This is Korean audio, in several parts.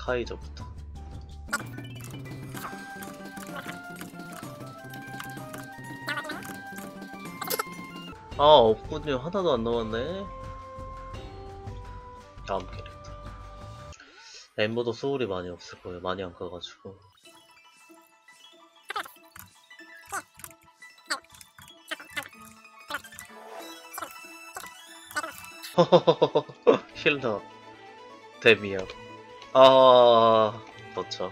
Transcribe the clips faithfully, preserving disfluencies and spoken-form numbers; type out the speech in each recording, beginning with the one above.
카이저부터. 아, 없군요. 하나도 안 나왔네. 다음 캐릭터. 엠버도 소울이 많이 없을 거예요. 많이 안 가가지고. 힐러. 데미야. 아, 그렇죠.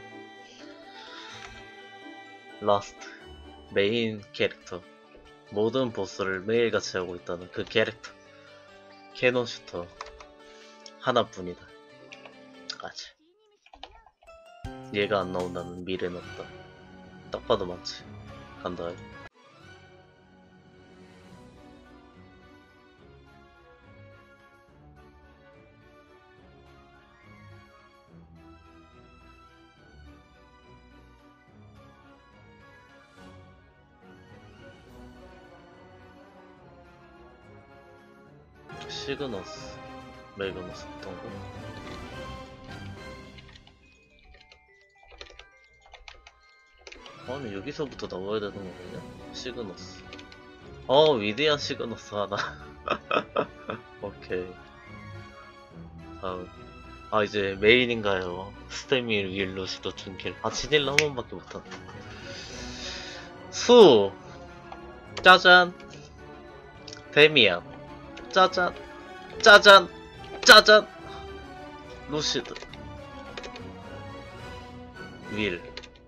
라스트. 메인 캐릭터. 모든 보스를 매일같이 하고 있다는 그 캐릭터. 캐논 슈터. 하나뿐이다. 아차. 얘가 안 나온다는 미래는 없다. 딱 봐도 맞지. 간다. 시그너스, 메그너스 어떤 거? 아니 여기서부터 나와야 되는 거거든요? 시그너스. 어, 위대한 시그너스 하나. 오케이. 다음. 아, 이제 메인인가요? 스테밀, 윌루시도 준킬. 아, 진일라 한 번밖에 못한. 수! 짜잔! 데미안. 짜잔! 짜잔! 짜잔! 루시드. 윌.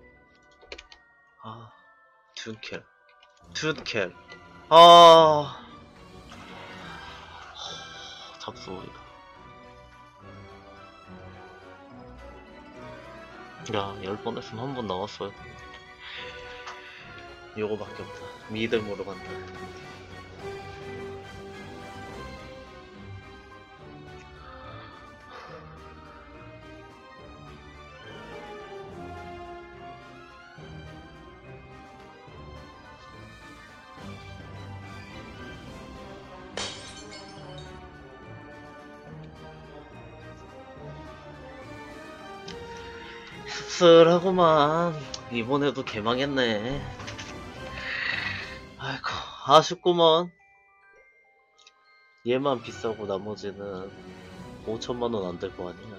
아, 둔켈. 둔켈. 아, 잡소이다. 야, 열 번 했으면 한 번 나왔어요. 요거밖에 없다. 믿음으로 간다. 씁쓸하구만. 이번에도 개망했네. 아이고, 아쉽구먼. 얘만 비싸고 나머지는 오천만 원 안 될 거 아니야.